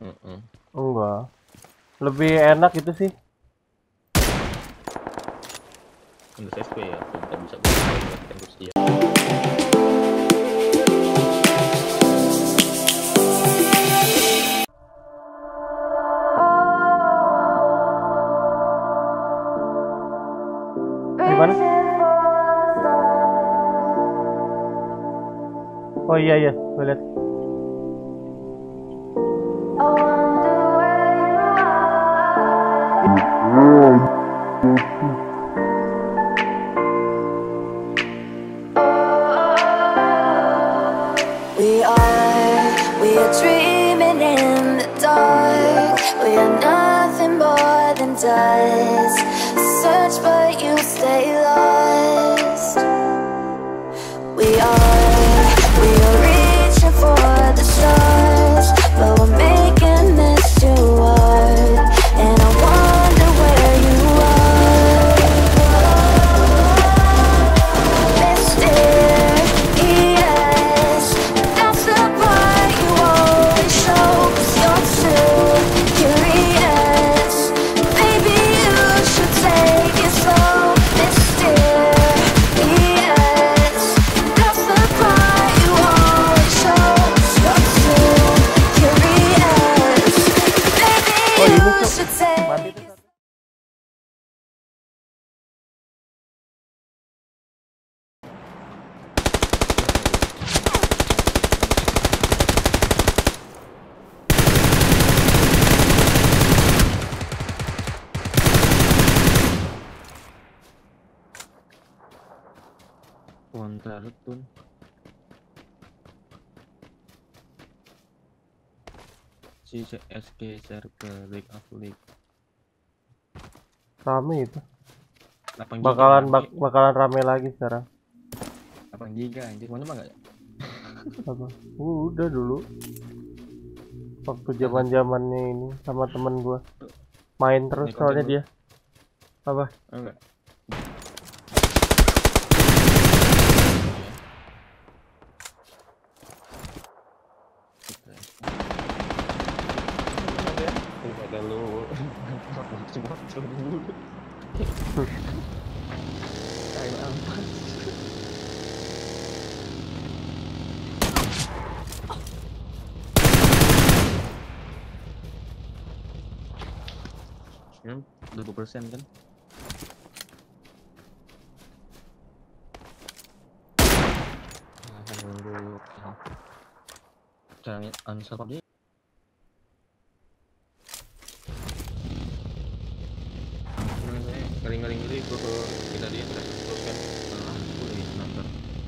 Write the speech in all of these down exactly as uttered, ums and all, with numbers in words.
Mm-mm. Enggak. Lebih enak itu sih. Untuk S P ya, kalau kita bisa buat kursi ya. Gimana? Oh iya iya, gue liat. We are, we are dreaming in the dark. We are nothing more than dust. Search but you stay lost. We are, we are reaching for the stars, but we're making this too hard. And I wonder where you are. Mysterious, that's the part you always show. 'Cause you're too curious. Maybe you should take it slow. Mysterious, that's the part you always show. 'Cause you're too curious. Maybe you should take Mati tuh. Kontra pun. Si S K Circle League of League. Rame itu. delapan Bakalan giga, bak bakalan rame lagi sekarang. delapan giga anjir, mana mah enggak? Apa? Uh, udah dulu. Waktu zaman-zamannya ini sama temen gua. Main terus Ini soalnya konten dia. Apa? Enggak. Ada lu cuma dulu. Kayak apa? Ya, dua puluh persen kan? Nah, dulu. Caranya unsub dia. Ngeri-ngeri ngeri gua ke kita dia kita teruskan. Nah, aku lagi nonton.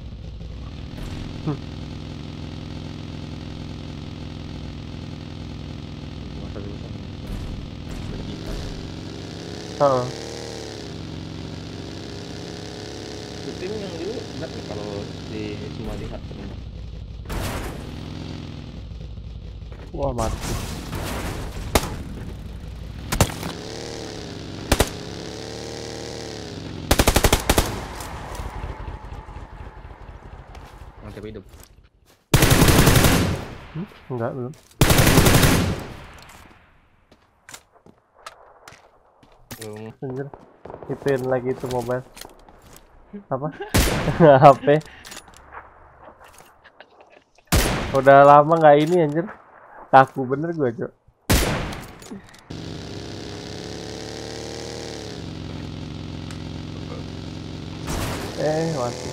Masa dulu kan berkita. Heeh. Tim yang dulu berat nih kalau di semua lihat semua. Wah, mati. Mantap hidup. Hmm? Enggak, belum. Belum. Anjir. Ituin lagi itu mobile. Apa? H P. Udah lama nggak ini anjir. Kaku bener gua, Cok. Eh, mati.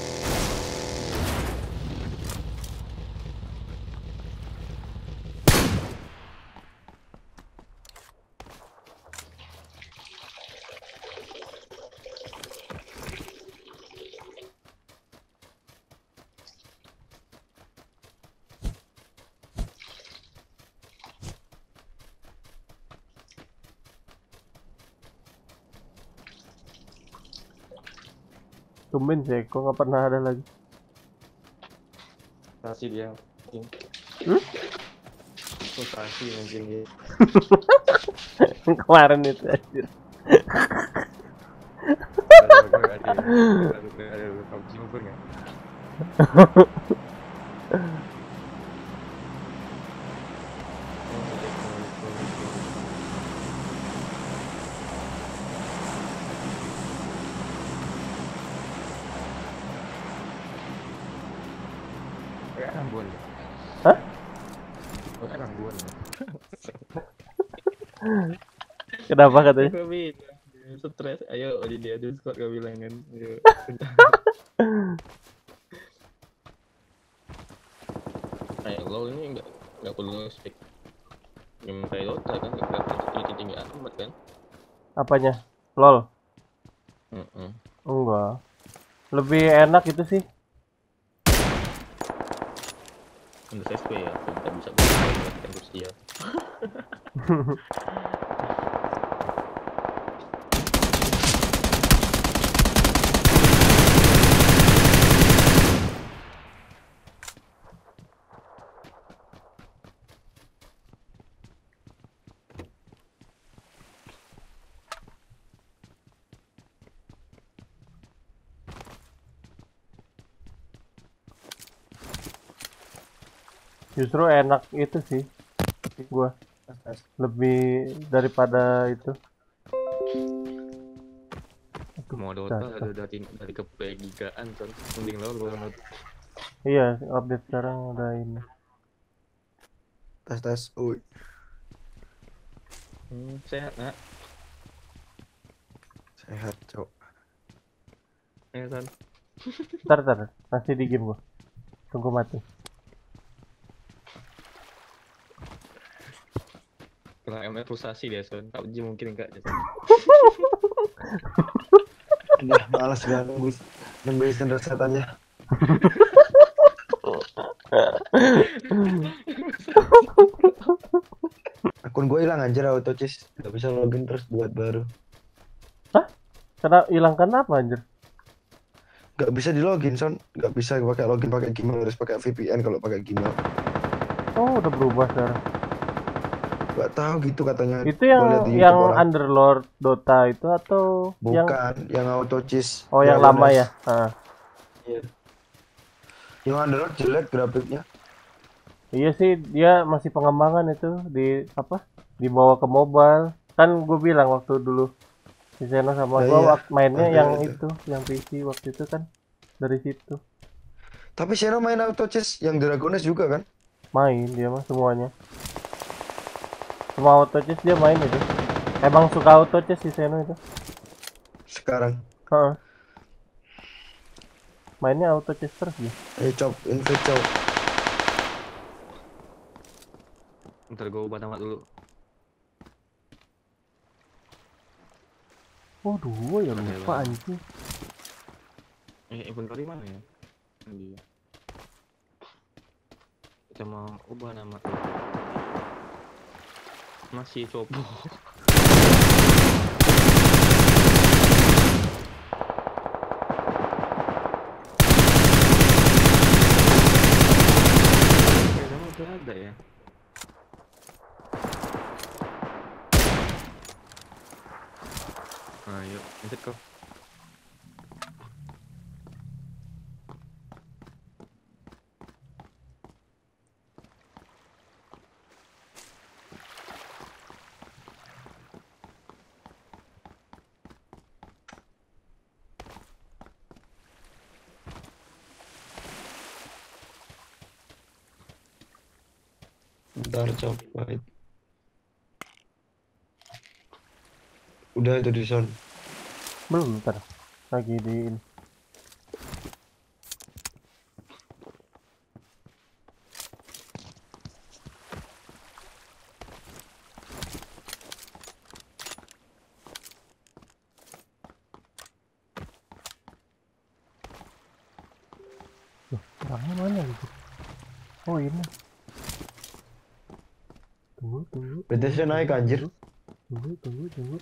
Tumben sih, kok nggak pernah ada lagi. Kasih dia. Hmm? Oh, kasih anjing dia. Kemarin itu anjir. kayak Rambuan. Hah? Oh, kayak Rambuan. Kenapa katanya? Gue bilang, stres. Ayo, di dia Discord gue bilang kan. Ayo. Ayo, lo ini nggak nggak perlu spek game kayak Dota kan, nggak tinggi tinggi amat kan? Apanya? LOL? Heeh. Enggak. Lebih enak itu sih. Untuk S P ya, kita bisa bermain dengan Rusia. Justru enak itu sih. Gua lebih daripada itu. Mau Dota ada dari dari ke play gigaan kan, mending lo lo lo. Iya, update sekarang udah ini. Tes tes, uy. Hmm, sehat nak? Sehat, cok. Ya kan? Ntar, ntar, masih di game gua. Tunggu mati. Kalau M F frustasi dia Son, P U B G mungkin enggak ya. Udah malas banget nunggu nunggu standar set aja. Akun gue hilang anjir auto cheese, gak bisa login terus buat baru. Hah? Karena hilang kenapa anjir? Gak bisa di login Son, gak bisa pakai login pakai Gmail, harus pakai V P N kalau pakai Gmail. Oh, udah berubah sekarang. Gak tahu gitu katanya. Itu yang Gua liat di yang YouTube orang. Underlord Dota itu atau yang Bukan, yang auto cheese. oh yang lama ya? Ah. Iya. Yang Underlord jelek grafiknya. Iya sih, dia masih pengembangan itu di apa? Dibawa ke mobile. Kan gue bilang waktu dulu di sana sama Nah, gue iya. waktu mainnya Ada yang itu. itu, yang P C waktu itu kan dari situ. Tapi Seno main auto chess yang Dragones juga kan? Main dia mah semuanya. Semua auto chess dia main itu. Emang suka auto chess si Seno itu. Sekarang. Heeh. Mainnya auto chess terus dia. Ayo cop, invite cop. Ntar gue ubah nama dulu. Oh dua ya lupa anjing. Eh, inventory mana ya? Dia. Kita mau ubah nama. Masih coba. Oke, nama udah ada ya. Ayo, lanjut kok. Bentar cop, wait. Udah itu di sound. Belum ntar. Lagi di ini. Loh, orangnya mana gitu? Oh ini. Tunggu, tunggu. B T C naik anjir. Tunggu, tunggu, tunggu.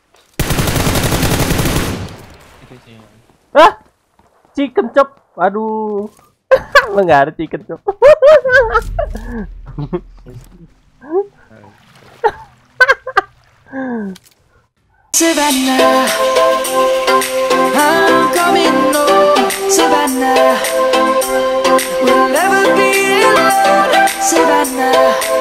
Itu sih. Ah! Chicken chop. Aduh. Lo nggak ada chicken chop. Savannah, I'm coming home. Savannah, we'll never be alone. Savannah.